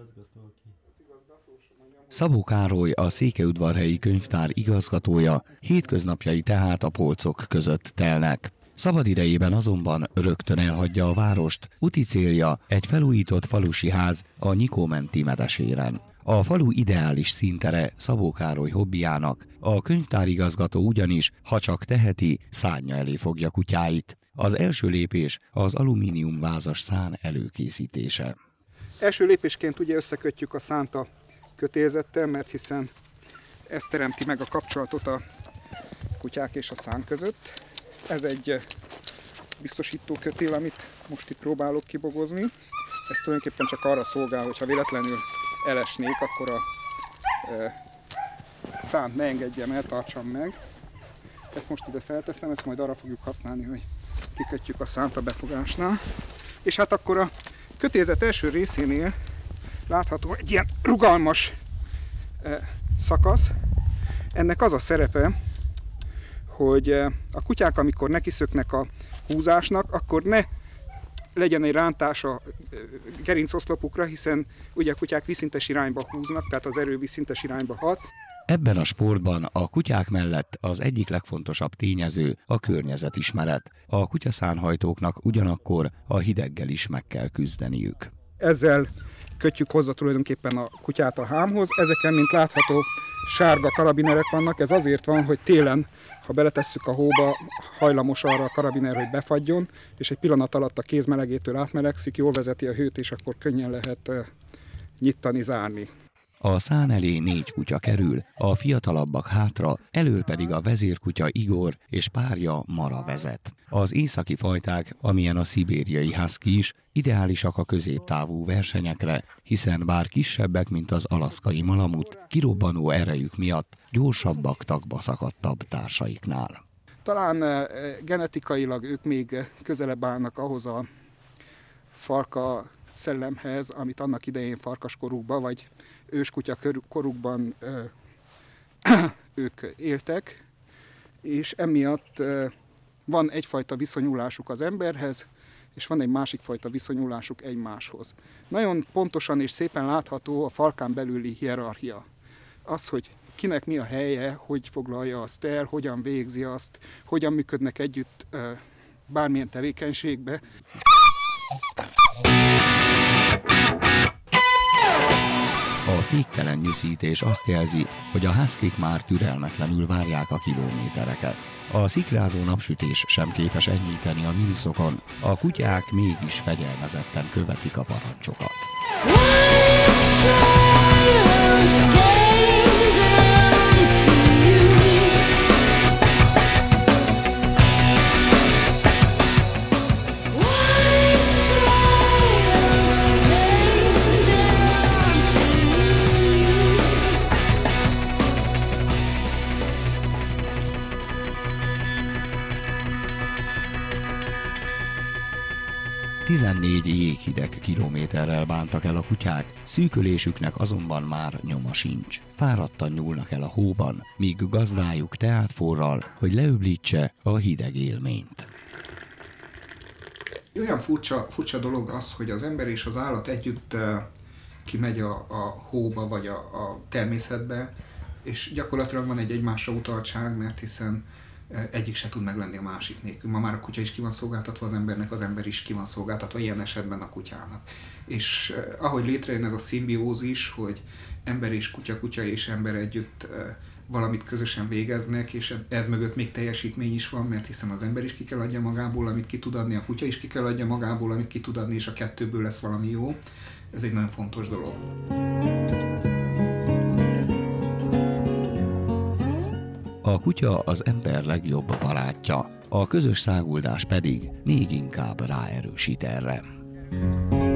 Szabó Károly, a Székelyudvarhelyi Könyvtár igazgatója, hétköznapjai tehát a polcok között telnek. Szabadidejében azonban rögtön elhagyja a várost, úti célja egy felújított falusi ház a Nyikó-menti Medeséren. A falu ideális színtere Szabó Károly hobbiának, a könyvtárigazgató ugyanis, ha csak teheti, szánja elé fogja kutyáit. Az első lépés az alumíniumvázas szán előkészítése. Első lépésként ugye összekötjük a szánt a kötélzettel, mert hiszen ez teremti meg a kapcsolatot a kutyák és a szán között. Ez egy biztosító kötél, amit most itt próbálok kibogozni. Ez tulajdonképpen csak arra szolgál, hogyha véletlenül elesnék, akkor a szánt ne engedjem el, tartsam meg. Ezt most ide felteszem, ezt majd arra fogjuk használni, hogy kikötjük a szánt a befogásnál. És hát akkor a kötélzet első részénél látható egy ilyen rugalmas szakasz. Ennek az a szerepe, hogy a kutyák, amikor nekiszöknek a húzásnak, akkor ne legyen egy rántás a gerincoszlopukra, hiszen ugye a kutyák vízszintes irányba húznak, tehát az erő vízszintes irányba hat. Ebben a sportban a kutyák mellett az egyik legfontosabb tényező a környezetismeret. A kutyaszánhajtóknak ugyanakkor a hideggel is meg kell küzdeniük. Ezzel kötjük hozzá tulajdonképpen a kutyát a hámhoz. Ezeken, mint látható, sárga karabinerek vannak. Ez azért van, hogy télen, ha beletesszük a hóba, hajlamos arra a karabiner, hogy befagyjon, és egy pillanat alatt a kéz melegétől átmelegszik, jól vezeti a hőt, és akkor könnyen lehet nyitani, zárni. A szán elé 4 kutya kerül, a fiatalabbak hátra, elől pedig a vezérkutya Igor és párja Mara vezet. Az északi fajták, amilyen a szibériai husky is, ideálisak a középtávú versenyekre, hiszen bár kisebbek, mint az alaszkai malamut, kirobbanó erejük miatt gyorsabbak, tagba szakadtabb társaiknál. Talán genetikailag ők még közelebb állnak ahhoz a farka szellemhez, amit annak idején farkaskorukban, vagy őskutya korukban ők éltek, és emiatt van egyfajta viszonyulásuk az emberhez, és van egy másik fajta viszonyulásuk egymáshoz. Nagyon pontosan és szépen látható a farkán belüli hierarchia. Az, hogy kinek mi a helye, hogy foglalja azt el, hogyan végzi azt, hogyan működnek együtt bármilyen tevékenységbe. A féktelen nyűszítés azt jelzi, hogy a huskik már türelmetlenül várják a kilométereket. A szikrázó napsütés sem képes enyhíteni a mínuszokon, a kutyák mégis fegyelmezetten követik a parancsokat. 14 jéghideg kilométerrel bántak el a kutyák, szűkölésüknek azonban már nyoma sincs. Fáradtan nyúlnak el a hóban, míg gazdájuk teát forral, hogy leöblítse a hideg élményt. Olyan furcsa dolog az, hogy az ember és az állat együtt kimegy a hóba vagy a természetbe, és gyakorlatilag van egy egymásra utaltság, mert hiszen egyik se tud meglenni a másik nélkül. Ma már a kutya is ki van szolgáltatva az embernek, az ember is ki van szolgáltatva, ilyen esetben a kutyának. És ahogy létrejön ez a szimbiózis, hogy ember és kutya, kutya és ember együtt valamit közösen végeznek, és ez mögött még teljesítmény is van, mert hiszen az ember is ki kell adja magából, amit ki tud adni, a kutya is ki kell adja magából, amit ki tud adni, és a kettőből lesz valami jó. Ez egy nagyon fontos dolog. A kutya az ember legjobb barátja, a közös száguldás pedig még inkább ráerősít erre.